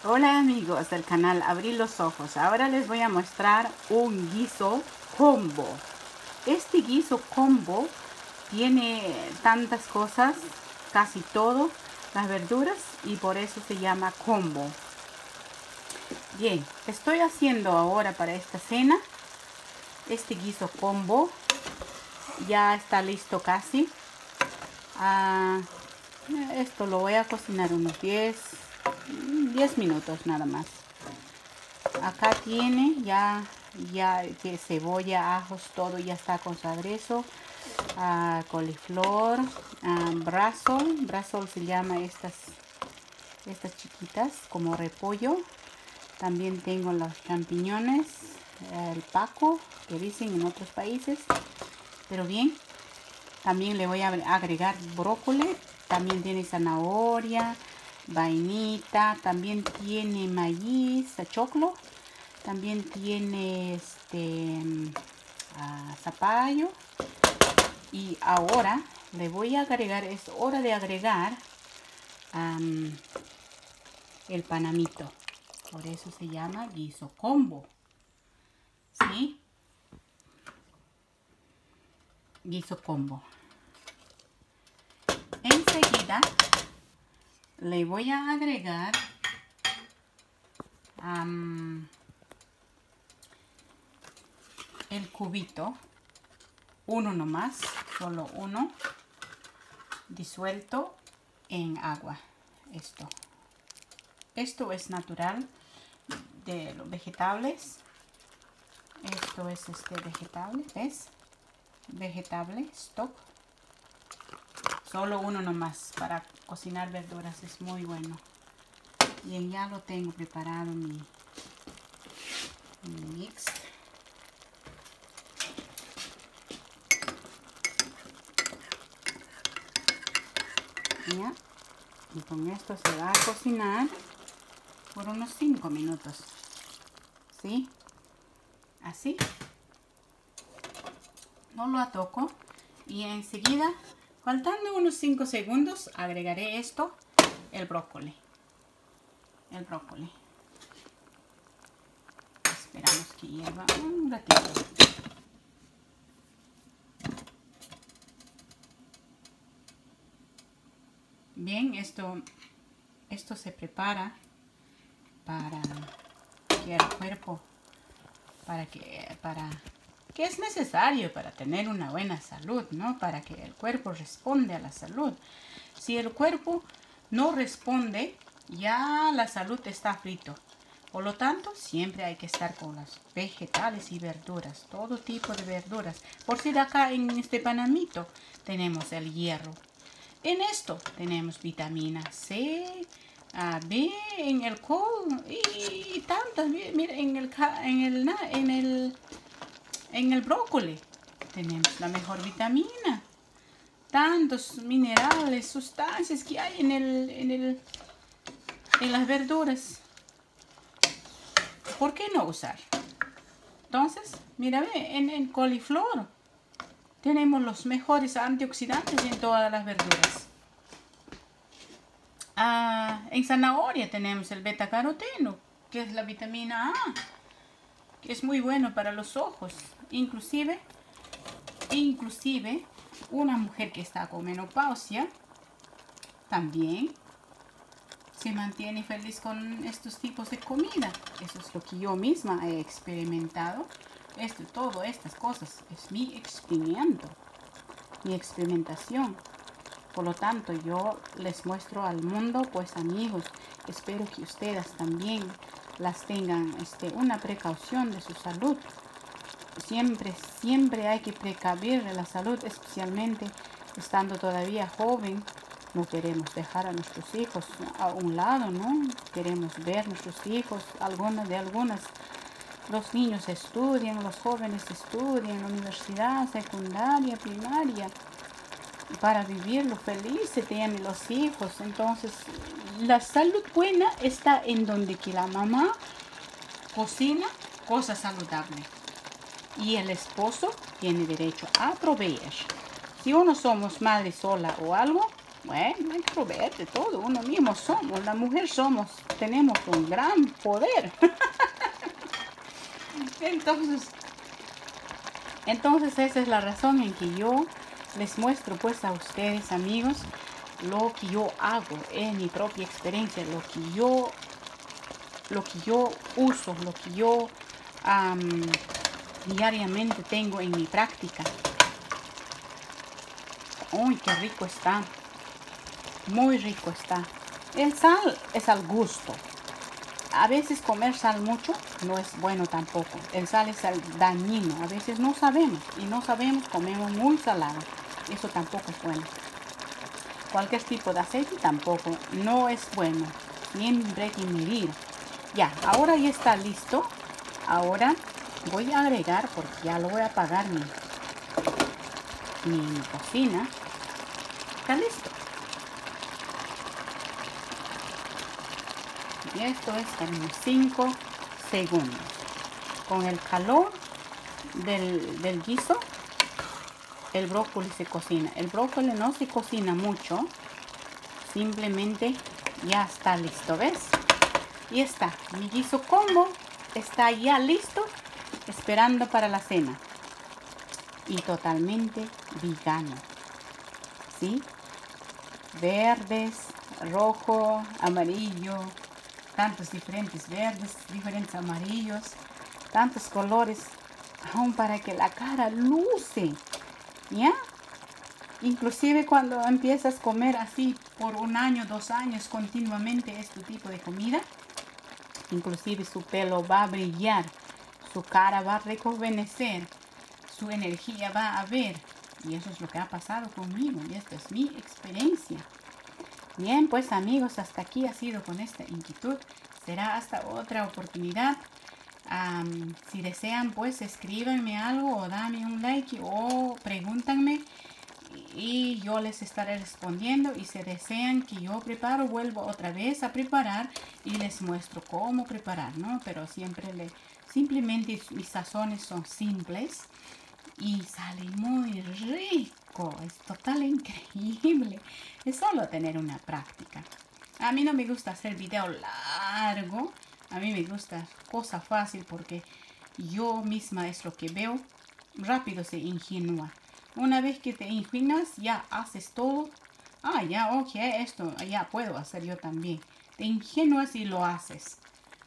Hola amigos del canal Abrir los Ojos. Ahora les voy a mostrar un guiso combo. Este guiso combo tiene tantas cosas, casi todo, las verduras, y por eso se llama combo. Bien, estoy haciendo ahora para esta cena este guiso combo. Ya está listo casi. Esto lo voy a cocinar unos 10 minutos nada más. Acá tiene ya que cebolla, ajos, todo ya está con su aderezo. Coliflor, brasol se llama estas chiquitas, como repollo. También tengo los champiñones, el paco, que dicen en otros países. Pero bien, también le voy a agregar brócoli. También tiene zanahoria, vainita, también tiene maíz, choclo, también tiene zapallo. Y ahora le voy a agregar, es hora de agregar el panamito. Por eso se llama guiso combo. ¿Sí? Guiso combo. Enseguida le voy a agregar el cubito, uno nomás, solo uno, disuelto en agua. Esto es natural de los vegetales. Esto es vegetable, ¿ves? Vegetable, stock. Solo uno nomás para cocinar verduras, es muy bueno. Bien, ya lo tengo preparado mi mix. Ya. Y con esto se va a cocinar por unos 5 minutos. ¿Sí? Así. No lo toco. Y enseguida, faltando unos 5 segundos, agregaré el brócoli. Esperamos que hierva un ratito. Bien, esto se prepara para que el cuerpo, que es necesario para tener una buena salud, ¿no? Para que el cuerpo responda a la salud. Si el cuerpo no responde, ya la salud está frito. Por lo tanto, siempre hay que estar con las vegetales y verduras, todo tipo de verduras. Por si de acá en este panamito tenemos el hierro. En esto tenemos vitamina C, B, en el col y tantas. Mira, en el brócoli tenemos la mejor vitamina. Tantos minerales, sustancias que hay en las verduras. ¿Por qué no usar? Entonces, mira, en el coliflor tenemos los mejores antioxidantes en todas las verduras. En zanahoria tenemos el betacaroteno, que es la vitamina A, que es muy bueno para los ojos. Inclusive una mujer que está con menopausia también se mantiene feliz con estos tipos de comida. Eso es lo que yo misma he experimentado. Todas estas cosas es mi experimento, mi experimentación. Por lo tanto, yo les muestro al mundo, pues amigos, espero que ustedes también las tengan una precaución de su salud. Siempre hay que precaver la salud, especialmente estando todavía joven. No queremos dejar a nuestros hijos a un lado, ¿no? Queremos ver nuestros hijos, los niños estudian, los jóvenes estudian en la universidad, secundaria, primaria, para vivirlo feliz se tienen los hijos. Entonces, la salud buena está en donde que la mamá cocina cosas saludables y el esposo tiene derecho a proveer. Si uno somos madre sola o algo, Bueno, hay que proveer de todo. Uno mismo somos, la mujer somos, tenemos un gran poder. Entonces esa es la razón en que yo les muestro pues a ustedes, amigos, lo que yo hago en mi propia experiencia, lo que yo uso, lo que yo diariamente tengo en mi práctica. ¡Uy, qué rico está! Muy rico está. El sal es al gusto. A veces comer sal mucho no es bueno tampoco. El sal es dañino. A veces no sabemos y no sabemos, comemos muy salado. Eso tampoco es bueno. Cualquier tipo de aceite tampoco no es bueno. Siempre hay que medir. Ya, ahora ya está listo. Ahora voy a agregar, porque ya lo voy a apagar mi cocina. Está listo. Y esto es en unos 5 segundos. Con el calor del guiso, el brócoli se cocina. El brócoli no se cocina mucho. Simplemente ya está listo, ¿ves? Y está. Mi guiso combo está ya listo, esperando para la cena. Y totalmente vegano. ¿Sí? Verdes, rojo, amarillo, tantos diferentes verdes, diferentes amarillos, tantos colores, aún para que la cara luce, ¿ya? Inclusive cuando empiezas a comer así por 1 año, 2 años continuamente este tipo de comida, inclusive su pelo va a brillar, su cara va a rejuvenecer, su energía va a haber. Y eso es lo que ha pasado conmigo y esta es mi experiencia. Bien, pues amigos, hasta aquí ha sido con esta inquietud. Será hasta otra oportunidad. Si desean, pues escríbanme algo o dame un like o pregúntanme y yo les estaré respondiendo. Y si desean que yo preparo, vuelvo otra vez a preparar y les muestro cómo preparar, ¿no? Pero simplemente mis sazones son simples y sale muy rico. Es total increíble. Es solo tener una práctica. A mí no me gusta hacer video largo. A mí me gusta cosa fácil porque yo misma es lo que veo. Rápido se ingenúa. Una vez que te ingenias, ya haces todo. Ya, ok, esto ya puedo hacer yo también. Te ingenuas y lo haces.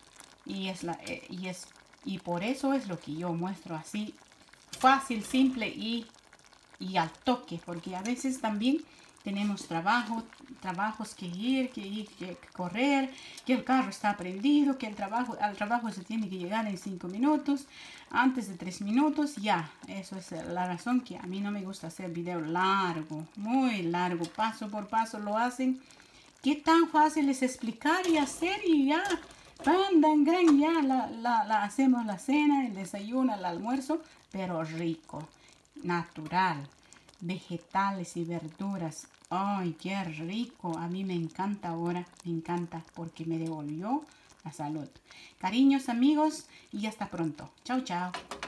Y por eso es lo que yo muestro así. Fácil, simple y al toque. Porque a veces también tenemos trabajos que ir, que correr, que el carro está prendido, que al trabajo se tiene que llegar en 5 minutos, antes de 3 minutos, ya. Eso es la razón que a mí no me gusta hacer video largo, muy largo, paso por paso lo hacen. Qué tan fácil es explicar y hacer y ya, ya hacemos la cena, el desayuno, el almuerzo, pero rico, natural. Vegetales y verduras. ¡Ay, qué rico! A mí me encanta ahora, me encanta porque me devolvió la salud. Cariños amigos y hasta pronto. Chao, chao.